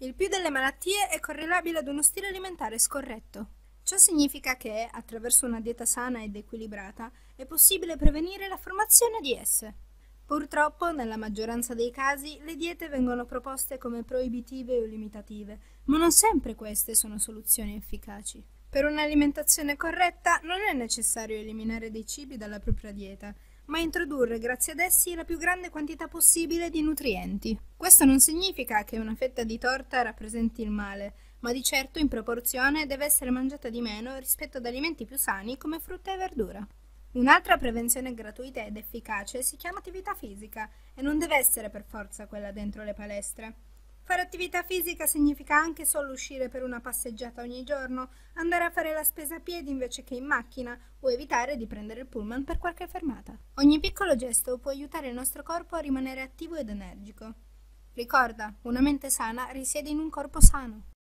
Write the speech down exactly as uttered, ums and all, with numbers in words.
Il più delle malattie è correlabile ad uno stile alimentare scorretto. Ciò significa che, attraverso una dieta sana ed equilibrata, è possibile prevenire la formazione di esse. Purtroppo, nella maggioranza dei casi, le diete vengono proposte come proibitive o limitative, ma non sempre queste sono soluzioni efficaci. Per un'alimentazione corretta non è necessario eliminare dei cibi dalla propria dieta, ma introdurre grazie ad essi la più grande quantità possibile di nutrienti. Questo non significa che una fetta di torta rappresenti il male, ma di certo in proporzione deve essere mangiata di meno rispetto ad alimenti più sani come frutta e verdura. Un'altra prevenzione gratuita ed efficace si chiama attività fisica e non deve essere per forza quella dentro le palestre. Fare attività fisica significa anche solo uscire per una passeggiata ogni giorno, andare a fare la spesa a piedi invece che in macchina o evitare di prendere il pullman per qualche fermata. Ogni piccolo gesto può aiutare il nostro corpo a rimanere attivo ed energico. Ricorda, una mente sana risiede in un corpo sano.